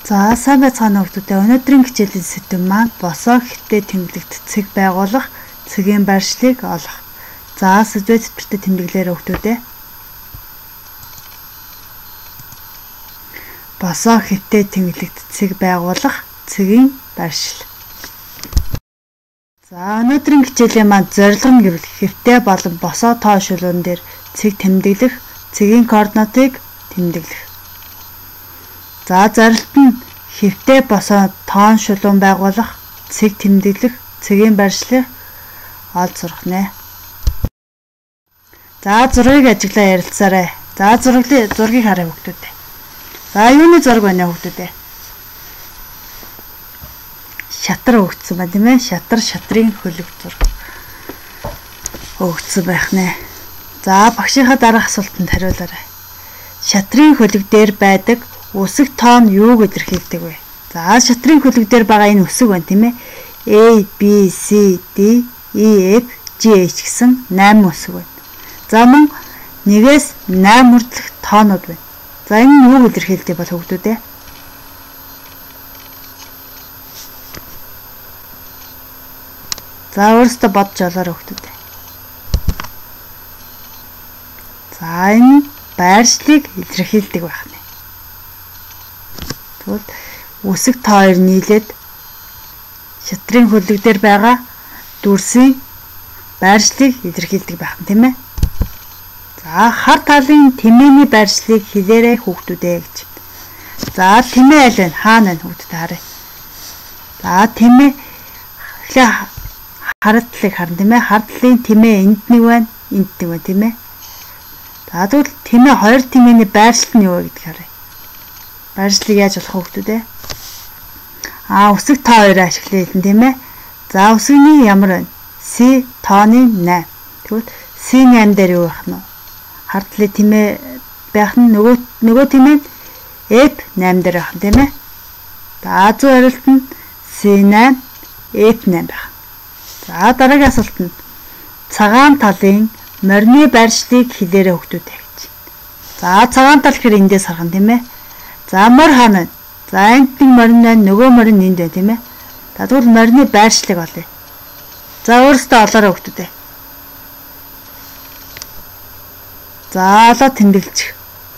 За сайн байцгаана хүүхдүүдээ. Өнөөдрийн хичээлийн сэдэв маань босоо хитэ тэмдэглэх цэцэг байгуулах, цэгийн байршлыг олох. За сэдвээ тэтгэртэ тэмдэглээрэй хүүхдүүдээ. Босоо хитэ тэмдэглэх цэцэг байгуулах, цэгийн байршил. За өнөөдрийн хичээлийн маань зорилго нь гэвэл хэвтэ болон босоо тоо шулуун дээр цэг тэмдэглэх, цэгийн координатыг тэмдэглэх. За зорилт нь хэвтэ босоо тоон шулуун байгуулах, цэг тэмдэглэх, цэгийн байршлыг олж сурах нэ. За зургийг ажиглаа ярилцаарай. За зургийг харъя хүүхдүүдээ. За юуны зураг байна хүүхдүүдээ? Шатар өгсөн байна тийм ээ. Шатрын хөлөг зураг өгсөн байх нэ. За багшийнхаа дараах асуултанд хариулаарай. Шатрын хөлөг дээр байдаг үсэг тоон юуг илэрхийлдэг вэ? За шатрын хөлөг дээр байгаа энэ үсэг байна тийм ээ. A, B, C, D, E, F, G, H гэсэн 8 үсэг байна. За мөн 1-ээс 8 хүртэлх тоонууд байна. За энэ нь юуг илэрхийлдэг бол хүүхдүүдээ? За өөрөөсөө бодж олоорой хүүхдүүдээ. За энэ байршлыг илэрхийлдэг байх нэ. Тэгвэл үсэг тоор нийлээд шатрын хөлөг дээр байгаа дүрсийн байршлыг илэрхийлдэг байх нь тийм ээ. За хар талын тэмээний байршлыг хэлээрэй хүүхдүүдээ гэж. За тэмээ аль вэ? Хаана байна хүүхдүүд харъя. За тэмээ хартлыг харна тийм ээ. Хартлын тэмээ энд нэг байна, энд нэг байна тийм ээ. За тэгвэл тэмээ хоёр тэмээний байршил нь юу вэ гэдгийг харъя. Байршлыг яаж олох хүүхдүүд ээ? Үсэг тоо 2 ашиглая хэлэн тийм ээ. За үсгийн ямар байна? C тооны 8. Тэгвэл C8 дээр юу байх нь вэ? Хардлын тэмээ байх нь нөгөө тэмээ F8 дээр байх нь тийм ээ. За зөв хариулт нь C8 F8 байх. За дараагийн асуулт нь цагаан талын морины байршлыг хэлээрэй хүүхдүүд гэж. За цагаан тал гэхээр эндээс харах юм тийм ээ. За морь хаана вэ? За энд нэг морин байна, нөгөө морин энд байна тийм ээ. За тэгвэл морины байршлыг олъё. За өөрөөсөө олоорой хүүхдүүдээ. За олоо тэмдэглэж.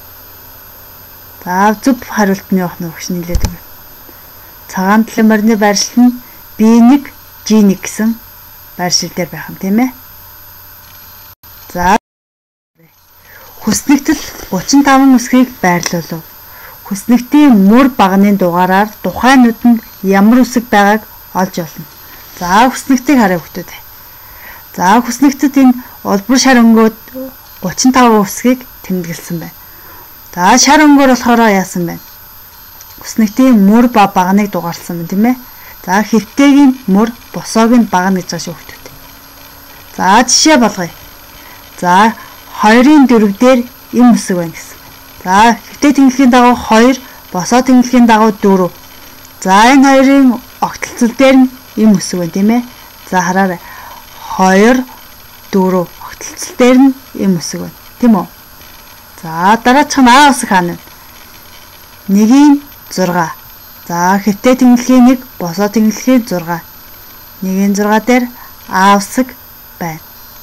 За зөв хариулт нь явах нь өгч нийлээд өгье. Цагаан талын морины байршил нь B1 G1 гэсэн байршил дээр байх юм тийм ээ. За хүснэгтэл 35 үсгийг байрлуулав. Хүснэгтийн мөр багны дугаараар тухайнууд нь ямар үсэг байгааг олж олно. За хүснэгтийг харъя хүүхдүүд. За хүснэгтэд энэ улбар шар өнгөд 35 үсгийг тэмдэглэсэн байна. За шар өнгөөр болохоор яасан байна? Хүснэгтийн мөр ба багныг дугаарлсан байна тийм ээ. За хэвтэйгийн мөр, босоогийн багна гэж байгаа шүү хүүхдүүд. За жишээ болгоё. За 2-ын 4 дээр им үсэг байна гэсэн. За хэвтээ тэнглэхийн дагуу 2, босоо тэнглэхийн дагуу 4. За энэ хоёрын огтлцол дээр нь им үсэг байна тийм ээ. За хараарай. 2, 4 огтлцол дээр нь им үсэг байна. Тийм үү? За дараачих нь А үсэг хаана вэ? 1-ийн 6. За хэвтээ тэнглэхийн 1, босоо тэнглэхийн 6. 1-ийн 6 дээр А үсэг байна.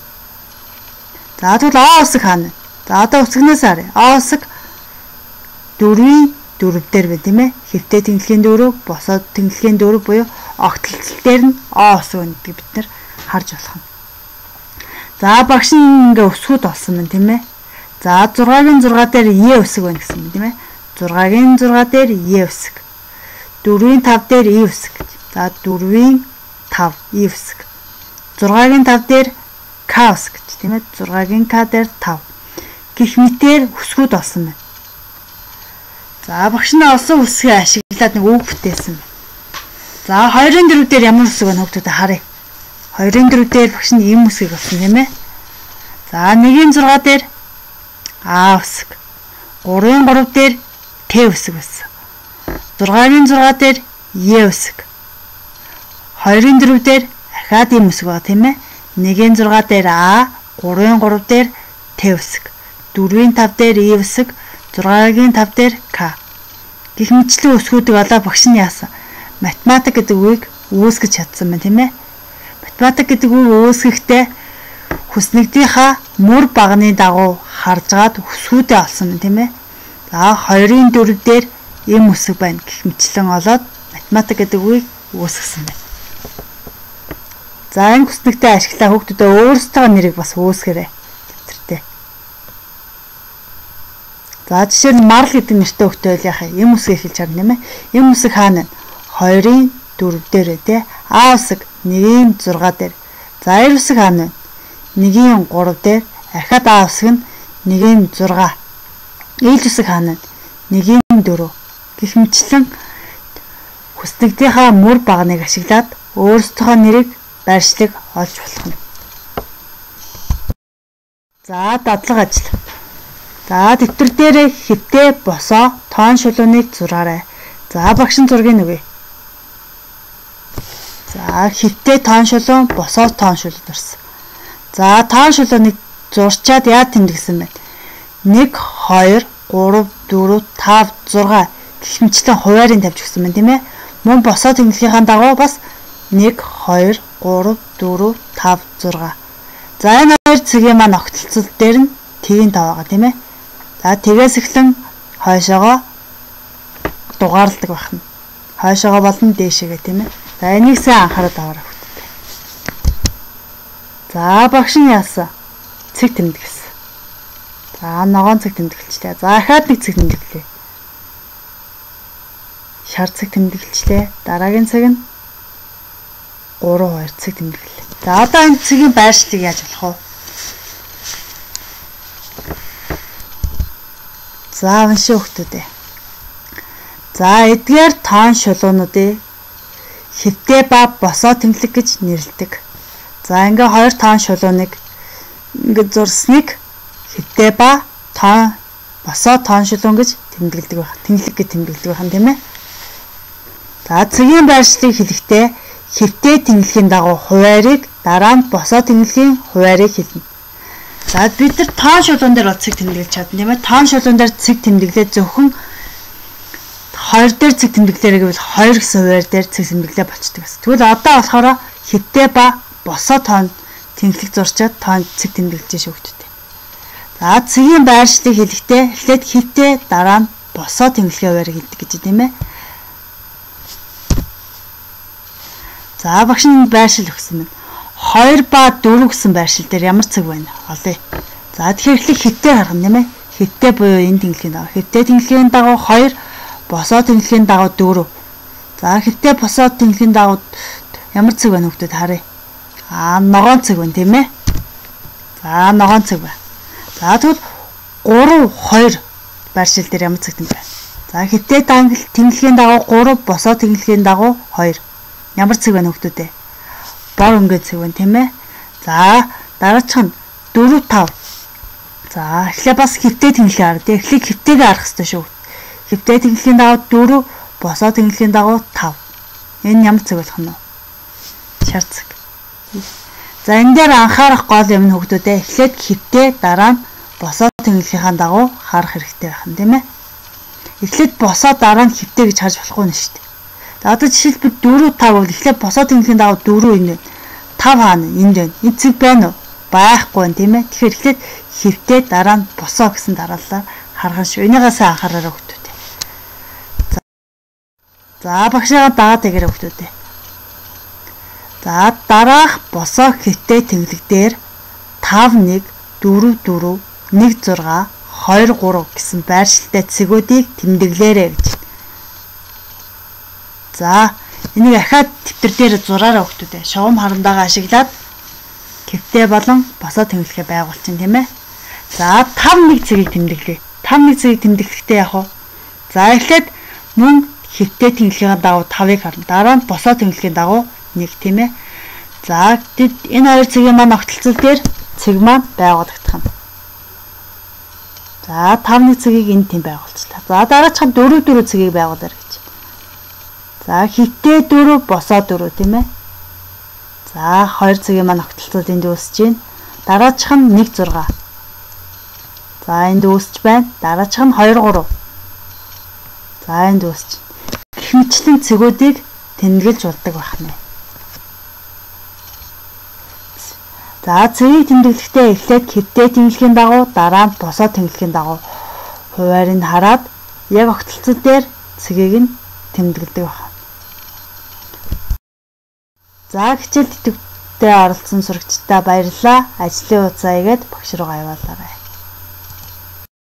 За тэгвэл А үсэг хаана вэ? За одоо үсгнээс харъя. А үсэг 4-ийн 4 дээр байна тийм ээ. Хэвтээ тэнглэхийн 4, босоо тэнглэхийн 4 буюу огтлцол дээр нь А үсэг байна гэдгийг бид нэр харж болох юм. За багш нь ингээ өсгүүд олсон байна тийм ээ. За 6-гийн 6 дээр Е үсэг байна гэсэн юм тийм ээ. 6-гийн 6 дээр Е үсэг. 4-ийн 5 дээр И үсэг. За 4-ийн 5 И үсэг. 6-гийн 5 дээр К үсэг тийм ээ. 6-гийн К дээр 5. Гэх мэтээр өсгүүд олсон байна. За багш нь олсон үсгээ ашиглаад нэг үг бүтээсэн байна. За 2-ын 4 дээр ямар үсэг байна хүүхдүүд харъя. 2-ын 4 дээр багш нь им үсгийг олсон тийм ээ. За 1-ийн 6 дээр А үсэг. 3-ын 3 дээр Т үсэг байсан. 6-гийн 6 дээр Е үсэг. 2-ын 4 дээр дахиад им үсэг байгаа тийм ээ. 1-ийн 6 дээр А, 3-ын 3 дээр Т үсэг. 4-ийн 5 дээр И үсэг, 6-гийн 5 дээр К. гэх мэтлэн үсгүүдийг одоо багш нь яасан? Математик гэдэг үгийг үүсгэж чадсан байна, тийм ээ. Математик гэдэг үг үүсгэхдээ хүснэгдийнхаа мөр багны дагуу харжгаад үсгүүдээ олсон байна, тийм ээ. За 2-ын 4 дээр эм үсэг байна гэх мэтлэн олоод математик гэдэг үгийг үүсгэсэн байна. За энэ хүснэгтээ ашиглаа хүүхдүүдээ өөрсдөө нэрийг бас үүсгээрэй. Тэмцэртэй. За жишээ нь марл гэдэг нэртэй хүүхдээ байл яхаа эм үсгийг хэлж харна, тийм ээ. Эм үсэг хаана вэ? 2-ын 4 дээр тий. А үсэг 1-ийн 6 дээр. За 2 үсэг хаана вэ? 1-ийн 3 дээр. Ахаад А үсэг нь 1-ийн 6. Ил үсэг хаана вэ? 1-ийн 4. Гэх мэтлэн хүснэгтийнхаа мөр багныг ашиглаад өөрсдийнхөө нэрийг байршлыг олж болох нь. За дадлага ажил. За дэвтэр дээр хэвтээ босоо тоон шулууныг зураарай. За багш нь зургийг нүгэй. За хэвтээ тоон шулуун босоо тоон шулуун дурсан. За тоон шулууныг зурчаад яа тэмдэглэсэн бэ? 1 2 3 4 5 6 гэх мэтлэн хуваарийг тавьж өгсөн байна, тийм ээ. Мөн босоо тэмдэглэхийн дагуу бас 1 2 3 4 5 6. За энэ хоёр цэгийн маань огтлцол дээр нь T-ийн тав байгаа, тийм ээ. За тэгээс эхлэн хойшоогоо дугаарладаг байна. Хойшоогоо болон дээшээгээ, тийм ээ. За энийг сайн анхаарал аваарай хүүхдүүд. За багш нь яасан? Цэг тэмдэглэсэн. За ногоон цэг тэмдэглэлчлээ. За ахаад нэг цэг тэмдэглэлээ. Шар цэг тэмдэглэлчлээ. Дараагийн цэг нь 3 2 цэг тэмдэглэлээ. За одоо энэ цэгийн байршлыг яаж болох вэ? За уншаа хүүхдүүдээ. За эдгээр тоон шулуунуудыг хэвтээ ба босоо тэмдэглэг гэж нэрлэдэг. За ингээ хоёр тоон шулууныг ингээ зурсныг хэвтээ ба тоон босоо тоон шулуун гэж тэмдэглэдэг байна. Тэмдэглэг гэж тэмдэглэдэг байна, тийм ээ. За цэгийн байршлыг хэлэхдээ хэвтээ тэмдэглэхийн дагуу хуваарийг дараа нь босоо тэмдэглэхийн хуваарийг хэлнэ. За бид нар тоон шулуун дээр цэг тэмдэглэж чадна, тийм ээ. Тоон шулуун дээр цэг тэмдэглээ зөвхөн 2 дээр цэг тэмдэглээрэй гэвэл 2 гэсэн хуваар дээр цэг тэмдэглээ болчдөг гэсэн. Тэгвэл одоо болохоор хэвтээ ба босоо тоон тэмдэглэг зурчаад тоон цэг тэмдэглэж шүү хүүхдүүд. За цэгийн байршлыг хэлэхдээ эхлээд хэвтээ дараа нь босоо тэмдэглэхийн хуваарийг хэлдэг гэж тийм ээ. За багш нь байршил өгсөн байна. 2 ба 4 гэсэн байршил дээр ямар цэг байна? Олъё. За тэгэхээр эхлээд хэвтээ харгана, тийм ээ. Хэвтээ буюу энэ тэмдэглэхийн дагуу. Хэвтээ тэмдэглэхийн дагуу 2, босоо тэмдэглэхийн дагуу 4. За хэвтээ босоо тэмдэглэхийн дагуу ямар цэг байна хүүхдүүд харъя. Ногоон цэг байна, тийм ээ. За ногоон цэг байна. За тэгвэл 3 2 байршил дээр ямар цэг тэмдэг байна? За хэвтээ тэмдэглэхийн дагуу 3, босоо тэмдэглэхийн дагуу 2. Ямар цэг байна хүүхдүүд ээ? Бор өнгө цэг байна, тийм ээ. За дараачих нь 4 5. За эхлээ бас хэвтээ тэмдэглэхээ хараа. Эхлээд хэвтээгээ харах хэрэгтэй шүү. Хэвтээ тэмдэглэхийн дагуу 4, босоо тэмдэглэхийн дагуу 5. Энэ ямар цэг болох нь вэ? Шар цэг. За энэ дээр анхаарах гол юм нь хүүхдүүд ээ. Эхлээд хэвтээ дараа нь босоо тэмдэглэхийн дагуу харах хэрэгтэй байх нь, тийм ээ. Эхлээд босоо дараа нь хэвтээ гэж харж болохгүй нь шүү дээ. За одоо жишээлбэл 4 5 бол эхлээд босоо тэмдэглэхийн дагуу 4 энэ 5 хаана энд байна. Энэ цэг байна уу? Байхгүй байна, тийм ээ. Тэгэхээр эхлээд хэвтээ дараа нь босоо гэсэн дараалалаар харгана шүү. Энийгээс анхаараарай хүүхдүүд. За багшаа дагаад тэгэрэй хүүхдүүд. За дараах босоо хэвтээ тэмдэглэг дээр 5 1 4 4 1 6 2 3 гэсэн байршилтай цэгүүдийг тэмдэглээрэй гэж. За энийг ахаад дэвтэр дээр зураарай хүүхдүүд. Шовом харамдаагаа ашиглаад хэвтээ болон босоо тэмдэглэхээ байгуулчин, тийм ээ. За 5 1 цэгийг тэмдэглэе. 5 1 цэгийг тэмдэглэхдээ яах вэ? За эхлээд мөн хэвтээ тэмдэглэхийн дагуу 5-ыг харна. Дараа нь босоо тэмдэглэхийн дагуу 1, тийм ээ. За энэ хоёр цэгийн маань огтлцол дээр цэг маань байгуулагдах нь. За 5 1 цэгийг энд тийм байгуулчлаа. За дараачих нь 4 4 цэгийг байгуулаарай гэж. За хэвтээ 4 босоо 4, тийм ээ. За 2 цэгийн маань огтлцол энд үүсэж байна. Дараачих нь 1 6. За энд үүсэж байна. Дараачих нь 2 3. За энэ дуусч. Гэх мэтлэн цэгүүдийг тэмдэглэж болдог байна. За цэгийг тэмдэглэхдээ эхлээд хэвтэй тэмдэглэхийн дагуу дараа нь босоо тэмдэглэхийн дагуу хуваарийг хараад яг огтлцол дээр цэгийг нь тэмдэглэдэг байна. За хичээл тэтгэвртээ оролцсон сурагчдаа баярлалаа. Ажлын хугацаа игээд багш руу явуулаарай.